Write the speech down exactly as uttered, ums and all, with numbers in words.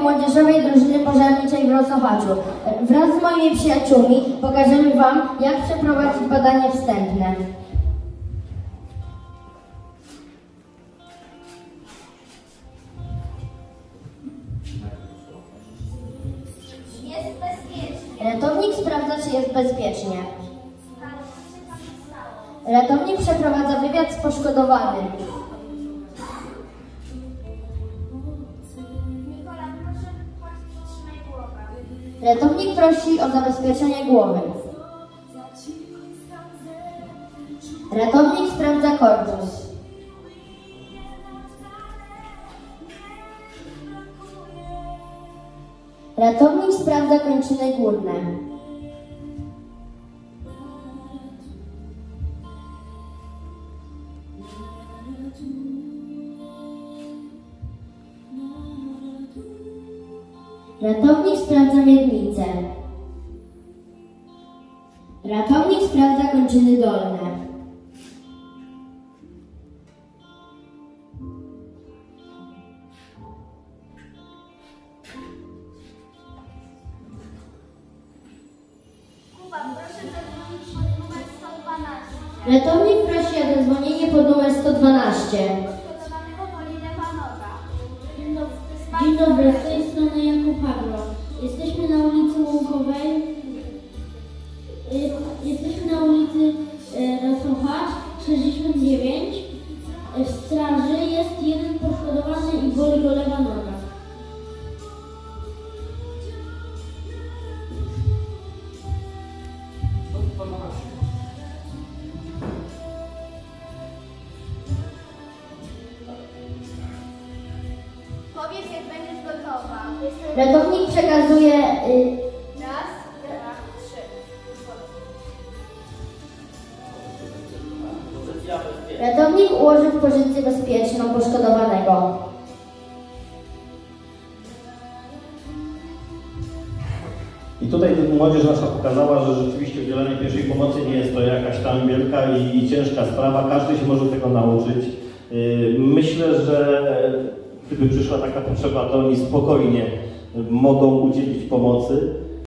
młodzieżowej drużyny pożarniczej w Rosochaczu. Wraz z moimi przyjaciółmi pokażemy Wam, jak przeprowadzić badanie wstępne. Jest bezpiecznie. Ratownik sprawdza, czy jest bezpiecznie. Ratownik przeprowadza wywiad z poszkodowanym. Nikola, proszę, chodź, przytrzymaj głowę. Ratownik prosi o zabezpieczenie głowy. Ratownik sprawdza korpus. Ratownik sprawdza kończyny górne. Ratownik sprawdza miednicę. Ratownik sprawdza kończyny dolne. Kuba, proszę zadzwonić pod numer sto dwanaście. Ratownik prosi o zadzwonienie pod numer sto dwanaście. Poszkodowanego Poli Lewanowa. Dzień dobry. Dzień dobry, z tej strony Jakub Hagro. Jesteśmy na ulicy Łąkowej. Y, Jesteśmy na ulicy y, Rosochacz sześćdziesiąt dziewięć. Y, W straży jest jeden poszkodowany i boli go lewa noga. Powiedz, jak będziesz gotowa. Ratownik przekazuje... Y, Raz, dwa, trzy. ratownik ułoży w pozycję bezpieczną poszkodowanego. I tutaj młodzież nasza pokazała, że rzeczywiście udzielanie pierwszej pomocy nie jest to jakaś tam wielka i, i ciężka sprawa. Każdy się może tego nauczyć. Yy, myślę, że gdyby przyszła taka potrzeba, to oni spokojnie mogą udzielić pomocy.